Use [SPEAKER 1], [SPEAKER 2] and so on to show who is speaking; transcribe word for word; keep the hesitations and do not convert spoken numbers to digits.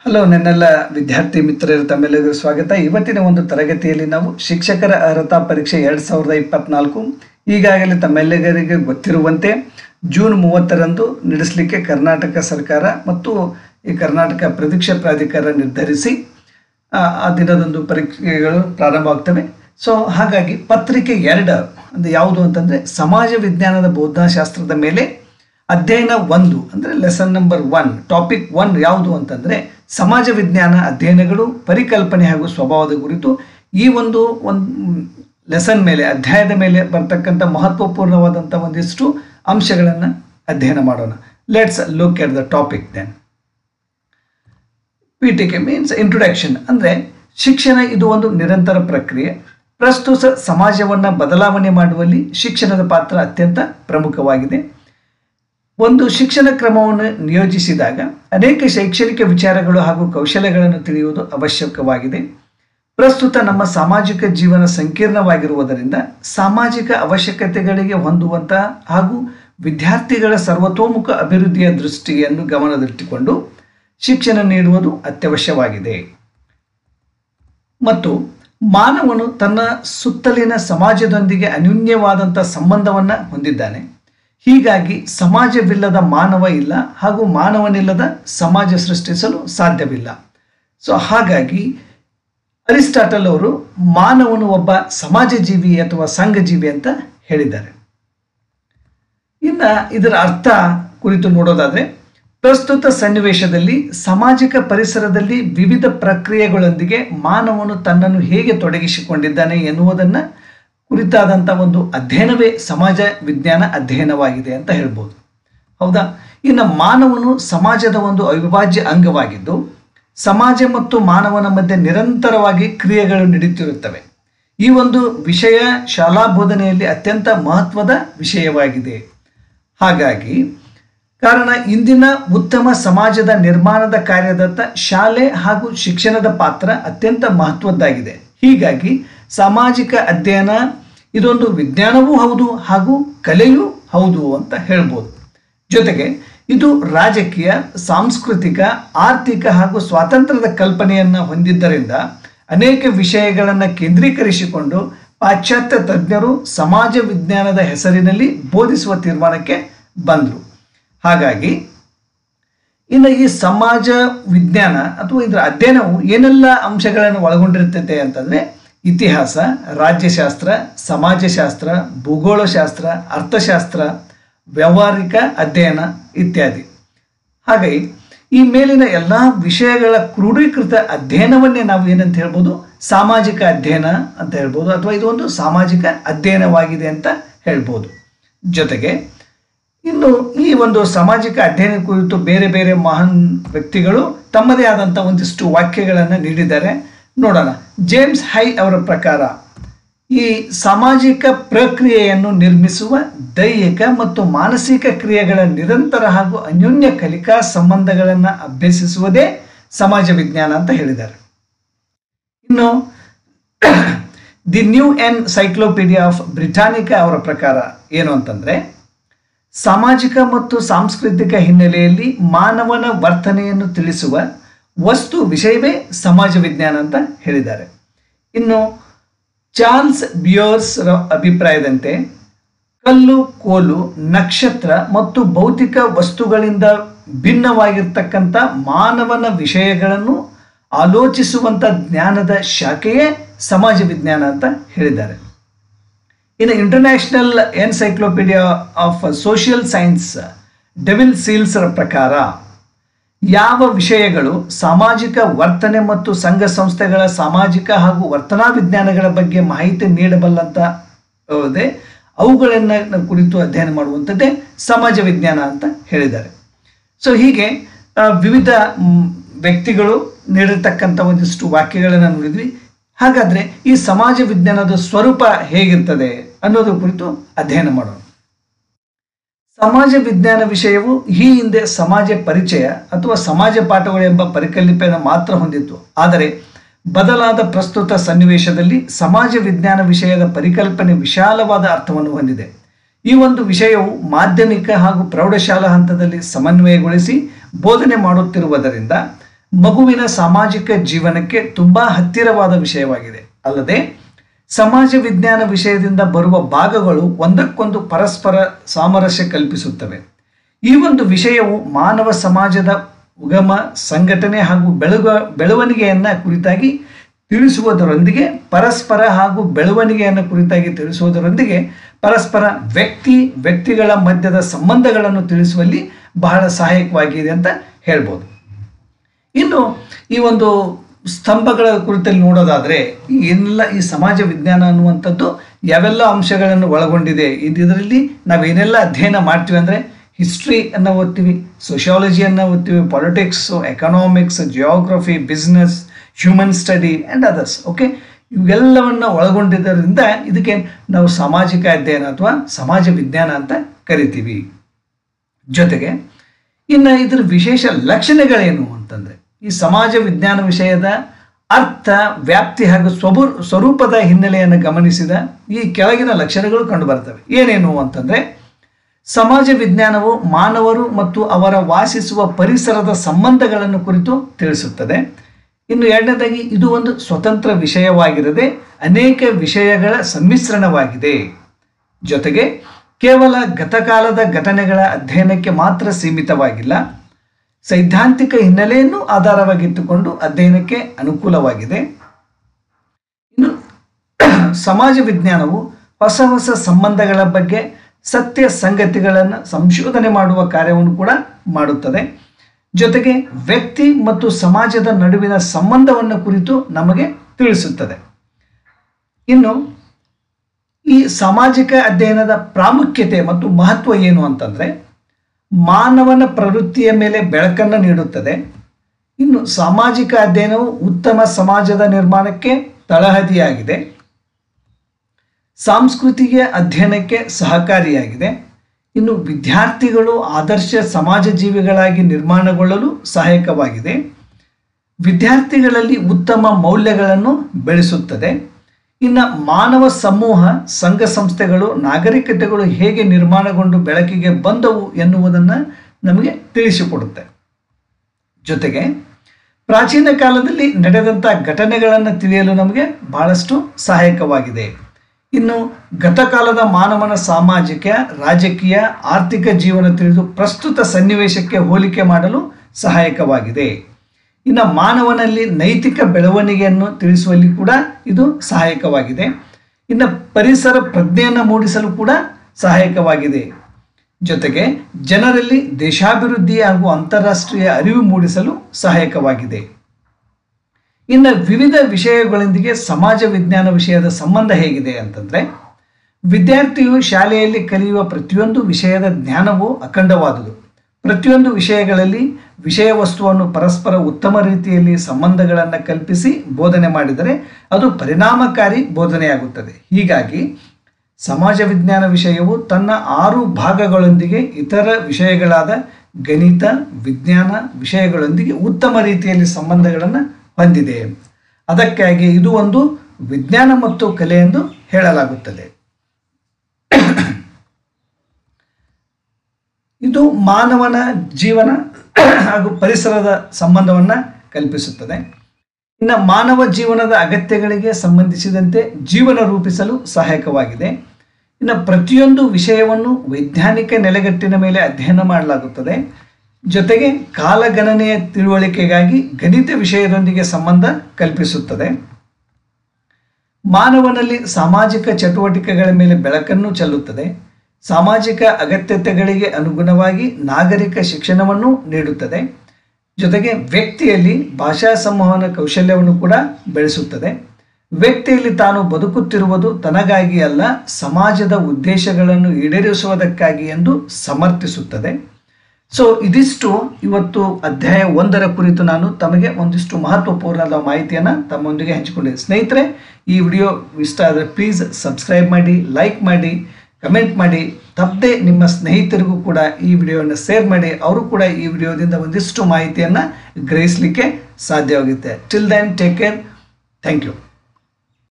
[SPEAKER 1] Hello ನನ್ನೆಲ್ಲ ವಿದ್ಯಾರ್ಥಿ ಮಿತ್ರರು ತಮ್ಮೆಲ್ಲರಿಗೂ ಸ್ವಾಗತ. ಇವತ್ತಿನ ಒಂದು ತರಗತಿಯಲ್ಲಿ ನಾವು ಶಿಕ್ಷಕರ ಅರ್ಹತಾ ಪರೀಕ್ಷೆ ಎರಡು ಸಾವಿರದ ಇಪ್ಪತ್ನಾಲ್ಕು ಈಗಾಗಲೇ ತಮ್ಮೆಲ್ಲರಿಗೂ ಗೊತ್ತಿರುವಂತೆ ಜೂನ್ ಮೂವತ್ತರಂದು ನಡೆಸಲಿಕ್ಕೆ ಕರ್ನಾಟಕ ಸರ್ಕಾರ ಮತ್ತು ಈ ಕರ್ನಾಟಕ ಪರೀಕ್ಷಾ ಪ್ರಾಧಿಕಾರ ನಿರ್ಧರಿಸಿ ಆ ದಿನದಂದು ಪರೀಕ್ಷೆಗಳು ಪ್ರಾರಂಭವಾಗ್ತವೆ. ಸೊ ಹಾಗಾಗಿ ಪತ್ರಿಕೆ ಎರಡು ಅಂದರೆ ಯಾವುದು ಅಂತಂದರೆ ಸಮಾಜ ವಿಜ್ಞಾನದ ಬೋಧನಾಶಾಸ್ತ್ರದ ಮೇಲೆ ಅಧ್ಯಯನ ಒಂದು ಅಂದರೆ lesson number one topic one ಯಾವುದು ಅಂತಂದರೆ ಸಮಾಜ ವಿಜ್ಞಾನ ಅಧ್ಯಯನಗಳು, ಪರಿಕಲ್ಪನೆ ಹಾಗೂ ಸ್ವಭಾವದ ಕುರಿತು. ಈ ಒಂದು ಒಂದು ಲೆಸನ್ ಮೇಲೆ ಅಧ್ಯಾಯದ ಮೇಲೆ ಬರ್ತಕ್ಕಂಥ ಮಹತ್ವಪೂರ್ಣವಾದಂಥ ಒಂದಿಷ್ಟು ಅಂಶಗಳನ್ನು ಅಧ್ಯಯನ ಮಾಡೋಣ. Let's look at the topic then. ಪೀಠಿಕೆ ಮೀನ್ಸ್ ಇಂಟ್ರೊಡಕ್ಷನ್. ಅಂದರೆ ಶಿಕ್ಷಣ ಇದು ಒಂದು ನಿರಂತರ ಪ್ರಕ್ರಿಯೆ. ಪ್ರಸ್ತುತ ಸಮಾಜವನ್ನು ಬದಲಾವಣೆ ಮಾಡುವಲ್ಲಿ ಶಿಕ್ಷಣದ ಪಾತ್ರ ಅತ್ಯಂತ ಪ್ರಮುಖವಾಗಿದೆ. ಒಂದು ಶಿಕ್ಷಣ ಕ್ರಮವನ್ನು ನಿಯೋಜಿಸಿದಾಗ ಅನೇಕ ಶೈಕ್ಷಣಿಕ ವಿಚಾರಗಳು ಹಾಗೂ ಕೌಶಲ್ಯಗಳನ್ನು ತಿಳಿಯುವುದು ಅವಶ್ಯಕವಾಗಿದೆ. ಪ್ರಸ್ತುತ ನಮ್ಮ ಸಾಮಾಜಿಕ ಜೀವನ ಸಂಕೀರ್ಣವಾಗಿರುವುದರಿಂದ ಸಾಮಾಜಿಕ ಅವಶ್ಯಕತೆಗಳಿಗೆ ಹೊಂದುವಂತಹ ಹಾಗೂ ವಿದ್ಯಾರ್ಥಿಗಳ ಸರ್ವತೋಮುಖ ಅಭಿವೃದ್ಧಿಯ ದೃಷ್ಟಿಯನ್ನು ಗಮನದಲ್ಲಿಟ್ಟುಕೊಂಡು ಶಿಕ್ಷಣ ನೀಡುವುದು ಅತ್ಯವಶ್ಯವಾಗಿದೆ. ಮತ್ತು ಮಾನವನು ತನ್ನ ಸುತ್ತಲಿನ ಸಮಾಜದೊಂದಿಗೆ ಅನ್ಯೋನ್ಯವಾದಂಥ ಸಂಬಂಧವನ್ನು ಹೊಂದಿದ್ದಾನೆ. ಹೀಗಾಗಿ ಸಮಾಜವಿಲ್ಲದ ಮಾನವ ಇಲ್ಲ ಹಾಗೂ ಮಾನವನಿಲ್ಲದ ಸಮಾಜ ಸೃಷ್ಟಿಸಲು ಸಾಧ್ಯವಿಲ್ಲ. ಸೊ ಹಾಗಾಗಿ ಅರಿಸ್ಟಾಟಲ್ ಅವರು ಮಾನವನು ಒಬ್ಬ ಸಮಾಜ ಜೀವಿ ಅಥವಾ ಸಂಘಜೀವಿ ಅಂತ ಹೇಳಿದ್ದಾರೆ. ಇನ್ನು ಇದರ ಅರ್ಥ ಕುರಿತು ನೋಡೋದಾದರೆ, ಪ್ರಸ್ತುತ ಸನ್ನಿವೇಶದಲ್ಲಿ ಸಾಮಾಜಿಕ ಪರಿಸರದಲ್ಲಿ ವಿವಿಧ ಪ್ರಕ್ರಿಯೆಗಳೊಂದಿಗೆ ಮಾನವನು ತನ್ನನ್ನು ಹೇಗೆ ತೊಡಗಿಸಿಕೊಂಡಿದ್ದಾನೆ ಎನ್ನುವುದನ್ನು ಕುರಿತಾದಂಥ ಒಂದು ಅಧ್ಯಯನವೇ ಸಮಾಜ ವಿಜ್ಞಾನ ಅಧ್ಯಯನವಾಗಿದೆ ಅಂತ ಹೇಳ್ಬೋದು. ಹೌದಾ? ಇನ್ನು ಮಾನವನು ಸಮಾಜದ ಒಂದು ಅವಿಭಾಜ್ಯ ಅಂಗವಾಗಿದ್ದು ಸಮಾಜ ಮತ್ತು ಮಾನವನ ಮಧ್ಯೆ ನಿರಂತರವಾಗಿ ಕ್ರಿಯೆಗಳು ನಡೀತಿರುತ್ತವೆ. ಈ ಒಂದು ವಿಷಯ ಶಾಲಾ ಬೋಧನೆಯಲ್ಲಿ ಅತ್ಯಂತ ಮಹತ್ವದ ವಿಷಯವಾಗಿದೆ. ಹಾಗಾಗಿ ಕಾರಣ ಇಂದಿನ ಉತ್ತಮ ಸಮಾಜದ ನಿರ್ಮಾಣದ ಕಾರ್ಯದತ್ತ ಶಾಲೆ ಹಾಗೂ ಶಿಕ್ಷಣದ ಪಾತ್ರ ಅತ್ಯಂತ ಮಹತ್ವದ್ದಾಗಿದೆ. ಹೀಗಾಗಿ ಸಾಮಾಜಿಕ ಅಧ್ಯಯನ ಇದೊಂದು ವಿಜ್ಞಾನವೂ ಹೌದು ಹಾಗೂ ಕಲೆಯೂ ಹೌದು ಅಂತ ಹೇಳ್ಬೋದು. ಜೊತೆಗೆ ಇದು ರಾಜಕೀಯ, ಸಾಂಸ್ಕೃತಿಕ, ಆರ್ಥಿಕ ಹಾಗೂ ಸ್ವಾತಂತ್ರ್ಯದ ಕಲ್ಪನೆಯನ್ನು ಹೊಂದಿದ್ದರಿಂದ ಅನೇಕ ವಿಷಯಗಳನ್ನು ಕೇಂದ್ರೀಕರಿಸಿಕೊಂಡು ಪಾಶ್ಚಾತ್ಯ ತಜ್ಞರು ಸಮಾಜ ವಿಜ್ಞಾನದ ಹೆಸರಿನಲ್ಲಿ ಬೋಧಿಸುವ ತೀರ್ಮಾನಕ್ಕೆ ಬಂದರು. ಹಾಗಾಗಿ ಇನ್ನು ಈ ಸಮಾಜ ವಿಜ್ಞಾನ ಅಥವಾ ಇದರ ಅಧ್ಯಯನವು ಏನೆಲ್ಲ ಅಂಶಗಳನ್ನು ಒಳಗೊಂಡಿರ್ತೈತೆ ಅಂತಂದರೆ ಇತಿಹಾಸ, ರಾಜ್ಯಶಾಸ್ತ್ರ, ಸಮಾಜಶಾಸ್ತ್ರ, ಭೂಗೋಳಶಾಸ್ತ್ರ, ಅರ್ಥಶಾಸ್ತ್ರ, ವ್ಯಾವಹಾರಿಕ ಅಧ್ಯಯನ ಇತ್ಯಾದಿ. ಹಾಗಾಗಿ ಈ ಮೇಲಿನ ಎಲ್ಲ ವಿಷಯಗಳ ಕ್ರೋಢೀಕೃತ ಅಧ್ಯಯನವನ್ನೇ ನಾವು ಏನಂತ ಹೇಳ್ಬೋದು, ಸಾಮಾಜಿಕ ಅಧ್ಯಯನ ಅಂತ ಹೇಳ್ಬೋದು, ಅಥವಾ ಇದು ಒಂದು ಸಾಮಾಜಿಕ ಅಧ್ಯಯನವಾಗಿದೆ ಅಂತ ಹೇಳ್ಬೋದು. ಜೊತೆಗೆ ಇನ್ನು ಈ ಒಂದು ಸಾಮಾಜಿಕ ಅಧ್ಯಯನ ಕುರಿತು ಬೇರೆ ಬೇರೆ ಮಹಾನ್ ವ್ಯಕ್ತಿಗಳು ತಮ್ಮದೇ ಆದಂಥ ಒಂದಿಷ್ಟು ವಾಕ್ಯಗಳನ್ನು ನೀಡಿದ್ದಾರೆ. ನೋಡೋಣ. ಜೇಮ್ಸ್ ಹೈ ಅವರ ಪ್ರಕಾರ ಈ ಸಾಮಾಜಿಕ ಪ್ರಕ್ರಿಯೆಯನ್ನು ನಿರ್ಮಿಸುವ ದೈಹಿಕ ಮತ್ತು ಮಾನಸಿಕ ಕ್ರಿಯೆಗಳ ನಿರಂತರ ಹಾಗೂ ಅನ್ಯೋನ್ಯ ಕಲಿಕಾ ಸಂಬಂಧಗಳನ್ನು ಅಭ್ಯಸಿಸುವುದೇ ಸಮಾಜ ವಿಜ್ಞಾನ ಅಂತ ಹೇಳಿದ್ದಾರೆ. ಇನ್ನು the new encyclopaedia of Britannica ಅವರ ಪ್ರಕಾರ ಏನು ಅಂತಂದರೆ, ಸಾಮಾಜಿಕ ಮತ್ತು ಸಾಂಸ್ಕೃತಿಕ ಹಿನ್ನೆಲೆಯಲ್ಲಿ ಮಾನವನ ವರ್ತನೆಯನ್ನು ತಿಳಿಸುವ ವಸ್ತು ವಿಷಯವೇ ಸಮಾಜ ವಿಜ್ಞಾನ ಅಂತ ಹೇಳಿದ್ದಾರೆ. ಇನ್ನು ಚಾರ್ಲ್ಸ್ ಬಿಯರ್ಸ್ ಅಭಿಪ್ರಾಯದಂತೆ ಕಲ್ಲು, ಕೋಲು, ನಕ್ಷತ್ರ ಮತ್ತು ಭೌತಿಕ ವಸ್ತುಗಳಿಂದ ಭಿನ್ನವಾಗಿರ್ತಕ್ಕಂಥ ಮಾನವನ ವಿಷಯಗಳನ್ನು ಆಲೋಚಿಸುವಂಥ ಜ್ಞಾನದ ಶಾಖೆಯೇ ಸಮಾಜ ವಿಜ್ಞಾನ ಅಂತ ಹೇಳಿದ್ದಾರೆ. ಇನ್ನು international encyclopaedia of social science David ಸೀಲ್ಸ್ರ ಪ್ರಕಾರ ಯಾವ ವಿಷಯಗಳು ಸಾಮಾಜಿಕ ವರ್ತನೆ ಮತ್ತು ಸಂಘ ಸಂಸ್ಥೆಗಳ ಸಾಮಾಜಿಕ ಹಾಗೂ ವರ್ತನಾ ವಿಜ್ಞಾನಗಳ ಬಗ್ಗೆ ಮಾಹಿತಿ ನೀಡಬಲ್ಲಂತ ಹೋದೆ ಅವುಗಳನ್ನು ಕುರಿತು ಅಧ್ಯಯನ ಮಾಡುವಂಥದ್ದೇ ಸಮಾಜ ವಿಜ್ಞಾನ ಅಂತ ಹೇಳಿದ್ದಾರೆ. ಸೊ ಹೀಗೆ ವಿವಿಧ ವ್ಯಕ್ತಿಗಳು ನೀಡಿರ್ತಕ್ಕಂಥ ಒಂದಿಷ್ಟು ವಾಕ್ಯಗಳನ್ನು ನೋಡಿದ್ವಿ. ಹಾಗಾದರೆ ಈ ಸಮಾಜ ವಿಜ್ಞಾನದ ಸ್ವರೂಪ ಹೇಗಿರ್ತದೆ ಅನ್ನೋದ್ರ ಕುರಿತು ಅಧ್ಯಯನ ಮಾಡೋಣ. ಸಮಾಜ ವಿಜ್ಞಾನ ವಿಷಯವು ಈ ಹಿಂದೆ ಸಮಾಜ ಪರಿಚಯ ಅಥವಾ ಸಮಾಜ ಪಾಠಗಳು ಎಂಬ ಪರಿಕಲ್ಪನೆಯನ್ನು ಮಾತ್ರ ಹೊಂದಿತ್ತು. ಆದರೆ ಬದಲಾದ ಪ್ರಸ್ತುತ ಸನ್ನಿವೇಶದಲ್ಲಿ ಸಮಾಜ ವಿಜ್ಞಾನ ವಿಷಯದ ಪರಿಕಲ್ಪನೆ ವಿಶಾಲವಾದ ಅರ್ಥವನ್ನು ಹೊಂದಿದೆ. ಈ ಒಂದು ವಿಷಯವು ಮಾಧ್ಯಮಿಕ ಹಾಗೂ ಪ್ರೌಢಶಾಲಾ ಹಂತದಲ್ಲಿ ಸಮನ್ವಯಗೊಳಿಸಿ ಬೋಧನೆ ಮಾಡುತ್ತಿರುವುದರಿಂದ ಮಗುವಿನ ಸಾಮಾಜಿಕ ಜೀವನಕ್ಕೆ ತುಂಬಾ ಹತ್ತಿರವಾದ ವಿಷಯವಾಗಿದೆ. ಅಲ್ಲದೆ ಸಮಾಜ ವಿಜ್ಞಾನ ವಿಷಯದಿಂದ ಬರುವ ಭಾಗಗಳು ಒಂದಕ್ಕೊಂದು ಪರಸ್ಪರ ಸಾಮರಸ್ಯ ಕಲ್ಪಿಸುತ್ತವೆ. ಈ ಒಂದು ವಿಷಯವು ಮಾನವ ಸಮಾಜದ ಉಗಮ, ಸಂಘಟನೆ ಹಾಗೂ ಬೆಳಗ ಬೆಳವಣಿಗೆಯನ್ನ ಕುರಿತಾಗಿ ತಿಳಿಸುವುದರೊಂದಿಗೆ ಪರಸ್ಪರ ಹಾಗೂ ಬೆಳವಣಿಗೆಯನ್ನು ಕುರಿತಾಗಿ ತಿಳಿಸುವುದರೊಂದಿಗೆ ಪರಸ್ಪರ ವ್ಯಕ್ತಿ ವ್ಯಕ್ತಿಗಳ ಮಧ್ಯದ ಸಂಬಂಧಗಳನ್ನು ತಿಳಿಸುವಲ್ಲಿ ಬಹಳ ಸಹಾಯಕವಾಗಿದೆ ಅಂತ ಹೇಳ್ಬೋದು. ಇನ್ನು ಈ ಒಂದು ಸ್ತಂಭಗಳ ಕುರಿತಲ್ಲಿ ನೋಡೋದಾದ್ರೆ ಏನೆಲ್ಲ ಈ ಸಮಾಜ ವಿಜ್ಞಾನ ಅನ್ನುವಂಥದ್ದು ಯಾವೆಲ್ಲ ಅಂಶಗಳನ್ನು ಒಳಗೊಂಡಿದೆ, ಇದರಲ್ಲಿ ನಾವೇನೆಲ್ಲ ಅಧ್ಯಯನ ಮಾಡ್ತೀವಿ ಅಂದರೆ ಹಿಸ್ಟ್ರಿ ಅನ್ನು ಓದ್ತೀವಿ, ಸೋಷಿಯಾಲಜಿಯನ್ನು ಓದ್ತೀವಿ, politics, economics, geography, business, human study and others. Okay, ಇವೆಲ್ಲವನ್ನು ಒಳಗೊಂಡಿದ್ದರಿಂದ ಇದಕ್ಕೆ ನಾವು ಸಾಮಾಜಿಕ ಅಧ್ಯಯನ ಅಥವಾ ಸಮಾಜ ವಿಜ್ಞಾನ ಅಂತ ಕರಿತೀವಿ. ಜೊತೆಗೆ ಇನ್ನು ಇದರ ವಿಶೇಷ ಲಕ್ಷಣಗಳೇನು ಅಂತಂದರೆ ಈ ಸಮಾಜ ವಿಜ್ಞಾನ ವಿಷಯದ ಅರ್ಥ, ವ್ಯಾಪ್ತಿ ಹಾಗೂ ಸ್ವಭೂ ಸ್ವರೂಪದ ಹಿನ್ನೆಲೆಯನ್ನು ಗಮನಿಸಿದ ಈ ಕೆಳಗಿನ ಲಕ್ಷಣಗಳು ಕಂಡುಬರ್ತವೆ. ಏನೇನು ಅಂತಂದರೆ ಸಮಾಜ ವಿಜ್ಞಾನವು ಮಾನವರು ಮತ್ತು ಅವರ ವಾಸಿಸುವ ಪರಿಸರದ ಸಂಬಂಧಗಳನ್ನು ಕುರಿತು ತಿಳಿಸುತ್ತದೆ. ಇನ್ನು ಎರಡನೇದಾಗಿ ಇದು ಒಂದು ಸ್ವತಂತ್ರ ವಿಷಯವಾಗಿರದೆ ಅನೇಕ ವಿಷಯಗಳ ಸಮ್ಮಿಶ್ರಣವಾಗಿದೆ. ಜೊತೆಗೆ ಕೇವಲ ಗತಕಾಲದ ಘಟನೆಗಳ ಅಧ್ಯಯನಕ್ಕೆ ಮಾತ್ರ ಸೀಮಿತವಾಗಿಲ್ಲ, ಸೈದ್ಧಾಂತಿಕ ಹಿನ್ನೆಲೆಯನ್ನು ಆಧಾರವಾಗಿಟ್ಟುಕೊಂಡು ಅಧ್ಯಯನಕ್ಕೆ ಅನುಕೂಲವಾಗಿದೆ. ಇನ್ನು ಸಮಾಜ ವಿಜ್ಞಾನವು ಹೊಸ ಹೊಸ ಸಂಬಂಧಗಳ ಬಗ್ಗೆ ಸತ್ಯ ಸಂಗತಿಗಳನ್ನು ಸಂಶೋಧನೆ ಮಾಡುವ ಕಾರ್ಯವನ್ನು ಕೂಡ ಮಾಡುತ್ತದೆ. ಜೊತೆಗೆ ವ್ಯಕ್ತಿ ಮತ್ತು ಸಮಾಜದ ನಡುವಿನ ಸಂಬಂಧವನ್ನು ಕುರಿತು ನಮಗೆ ತಿಳಿಸುತ್ತದೆ. ಇನ್ನು ಈ ಸಾಮಾಜಿಕ ಅಧ್ಯಯನದ ಪ್ರಾಮುಖ್ಯತೆ ಮತ್ತು ಮಹತ್ವ ಏನು ಅಂತಂದರೆ ಮಾನವನ ಪ್ರವೃತ್ತಿಯ ಮೇಲೆ ಬೆಳಕನ್ನು ನೀಡುತ್ತದೆ. ಇನ್ನು ಸಾಮಾಜಿಕ ಅಧ್ಯಯನವು ಉತ್ತಮ ಸಮಾಜದ ನಿರ್ಮಾಣಕ್ಕೆ ತಳಹದಿಯಾಗಿದೆ, ಸಾಂಸ್ಕೃತಿಕ ಅಧ್ಯಯನಕ್ಕೆ ಸಹಕಾರಿಯಾಗಿದೆ. ಇನ್ನು ವಿದ್ಯಾರ್ಥಿಗಳು ಆದರ್ಶ ಸಮಾಜ ಜೀವಿಗಳಾಗಿ ನಿರ್ಮಾಣಗೊಳ್ಳಲು ಸಹಾಯಕವಾಗಿದೆ, ವಿದ್ಯಾರ್ಥಿಗಳಲ್ಲಿ ಉತ್ತಮ ಮೌಲ್ಯಗಳನ್ನು ಬೆಳೆಸುತ್ತದೆ. ಇನ್ನು ಮಾನವ ಸಮೂಹ, ಸಂಘ ಸಂಸ್ಥೆಗಳು, ನಾಗರಿಕತೆಗಳು ಹೇಗೆ ನಿರ್ಮಾಣಗೊಂಡು ಬೆಳಕಿಗೆ ಬಂದವು ಎನ್ನುವುದನ್ನು ನಮಗೆ ತಿಳಿಸಿಕೊಡುತ್ತೆ. ಜೊತೆಗೆ ಪ್ರಾಚೀನ ಕಾಲದಲ್ಲಿ ನಡೆದಂಥ ಘಟನೆಗಳನ್ನು ತಿಳಿಯಲು ನಮಗೆ ಬಹಳಷ್ಟು ಸಹಾಯಕವಾಗಿದೆ. ಇನ್ನು ಗತಕಾಲದ ಮಾನವನ ಸಾಮಾಜಿಕ, ರಾಜಕೀಯ, ಆರ್ಥಿಕ ಜೀವನ ತಿಳಿದು ಪ್ರಸ್ತುತ ಸನ್ನಿವೇಶಕ್ಕೆ ಹೋಲಿಕೆ ಮಾಡಲು ಸಹಾಯಕವಾಗಿದೆ. ಇನ್ನು ಮಾನವನಲ್ಲಿ ನೈತಿಕ ಬೆಳವಣಿಗೆಯನ್ನು ತಿಳಿಸುವಲ್ಲಿ ಕೂಡ ಇದು ಸಹಾಯಕವಾಗಿದೆ. ಇನ್ನು ಪರಿಸರ ಪ್ರಜ್ಞೆಯನ್ನು ಮೂಡಿಸಲು ಕೂಡ ಸಹಾಯಕವಾಗಿದೆ. ಜೊತೆಗೆ ಜನರಲ್ಲಿ ದೇಶಾಭಿವೃದ್ಧಿ ಹಾಗೂ ಅಂತಾರಾಷ್ಟ್ರೀಯ ಅರಿವು ಮೂಡಿಸಲು ಸಹಾಯಕವಾಗಿದೆ. ಇನ್ನು ವಿವಿಧ ವಿಷಯಗಳೊಂದಿಗೆ ಸಮಾಜ ವಿಜ್ಞಾನ ವಿಷಯದ ಸಂಬಂಧ ಹೇಗಿದೆ ಅಂತಂದರೆ ವಿದ್ಯಾರ್ಥಿಯು ಶಾಲೆಯಲ್ಲಿ ಕಲಿಯುವ ಪ್ರತಿಯೊಂದು ವಿಷಯದ ಜ್ಞಾನವು ಅಖಂಡವಾದುದು. ಪ್ರತಿಯೊಂದು ವಿಷಯಗಳಲ್ಲಿ ವಿಷಯ ವಸ್ತುವನ್ನು ಪರಸ್ಪರ ಉತ್ತಮ ರೀತಿಯಲ್ಲಿ ಸಂಬಂಧಗಳನ್ನು ಕಲ್ಪಿಸಿ ಬೋಧನೆ ಮಾಡಿದರೆ ಅದು ಪರಿಣಾಮಕಾರಿ ಬೋಧನೆಯಾಗುತ್ತದೆ. ಹೀಗಾಗಿ ಸಮಾಜ ವಿಜ್ಞಾನ ವಿಷಯವು ತನ್ನ ಆರು ಭಾಗಗಳೊಂದಿಗೆ ಇತರ ವಿಷಯಗಳಾದ ಗಣಿತ, ವಿಜ್ಞಾನ ವಿಷಯಗಳೊಂದಿಗೆ ಉತ್ತಮ ರೀತಿಯಲ್ಲಿ ಸಂಬಂಧಗಳನ್ನು ಹೊಂದಿದೆ. ಅದಕ್ಕಾಗಿ ಇದು ಒಂದು ವಿಜ್ಞಾನ ಮತ್ತು ಕಲೆ ಎಂದು ಹೇಳಲಾಗುತ್ತದೆ. ಇದು ಮಾನವನ ಜೀವನ ಹಾಗೂ ಪರಿಸರದ ಸಂಬಂಧವನ್ನು ಕಲ್ಪಿಸುತ್ತದೆ. ಇನ್ನು ಮಾನವ ಜೀವನದ ಅಗತ್ಯಗಳಿಗೆ ಸಂಬಂಧಿಸಿದಂತೆ ಜೀವನ ರೂಪಿಸಲು ಸಹಾಯಕವಾಗಿದೆ. ಇನ್ನು ಪ್ರತಿಯೊಂದು ವಿಷಯವನ್ನು ವೈಜ್ಞಾನಿಕ ನೆಲೆಗಟ್ಟಿನ ಮೇಲೆ ಅಧ್ಯಯನ ಮಾಡಲಾಗುತ್ತದೆ. ಜೊತೆಗೆ ಕಾಲಗಣನೆಯ ತಿಳುವಳಿಕೆಗಾಗಿ ಗಣಿತ ವಿಷಯದೊಂದಿಗೆ ಸಂಬಂಧ ಕಲ್ಪಿಸುತ್ತದೆ. ಮಾನವನಲ್ಲಿ ಸಾಮಾಜಿಕ ಚಟುವಟಿಕೆಗಳ ಮೇಲೆ ಬೆಳಕನ್ನು ಚೆಲ್ಲುತ್ತದೆ. ಸಾಮಾಜಿಕ ಅಗತ್ಯತೆಗಳಿಗೆ ಅನುಗುಣವಾಗಿ ನಾಗರಿಕ ಶಿಕ್ಷಣವನ್ನು ನೀಡುತ್ತದೆ. ಜೊತೆಗೆ ವ್ಯಕ್ತಿಯಲ್ಲಿ ಭಾಷಾ ಸಂವಹನ ಕೌಶಲ್ಯವನ್ನು ಕೂಡ ಬೆಳೆಸುತ್ತದೆ. ವ್ಯಕ್ತಿಯಲ್ಲಿ ತಾನು ಬದುಕುತ್ತಿರುವುದು ತನಗಾಗಿ ಅಲ್ಲ, ಸಮಾಜದ ಉದ್ದೇಶಗಳನ್ನು ಈಡೇರಿಸುವುದಕ್ಕಾಗಿ ಎಂದು ಸಮರ್ಥಿಸುತ್ತದೆ. ಸೊ ಇದಿಷ್ಟು ಇವತ್ತು ಅಧ್ಯಾಯ ಒಂದರ ಕುರಿತು ನಾನು ತಮಗೆ ಒಂದಿಷ್ಟು ಮಹತ್ವಪೂರ್ಣದ ಮಾಹಿತಿಯನ್ನು ತಮ್ಮೊಂದಿಗೆ ಹಂಚಿಕೊಂಡಿದ್ದೆ. ಸ್ನೇಹಿತರೆ, ಈ ವಿಡಿಯೋ ಇಷ್ಟ ಆದರೆ ಪ್ಲೀಸ್ ಸಬ್ಸ್ಕ್ರೈಬ್ ಮಾಡಿ, ಲೈಕ್ ಮಾಡಿ, ಕಮೆಂಟ್ ಮಾಡಿ. ತಪ್ಪದೆ ನಿಮ್ಮ ಸ್ನೇಹಿತರಿಗೂ ಕೂಡ ಈ ವಿಡಿಯೋವನ್ನು ಶೇರ್ ಮಾಡಿ. ಅವರು ಕೂಡ ಈ ವಿಡಿಯೋದಿಂದ ಒಂದಿಷ್ಟು ಮಾಹಿತಿಯನ್ನು ಗ್ರಹಿಸಲಿಕ್ಕೆ ಸಾಧ್ಯವಾಗುತ್ತೆ. Till then take care. Thank you.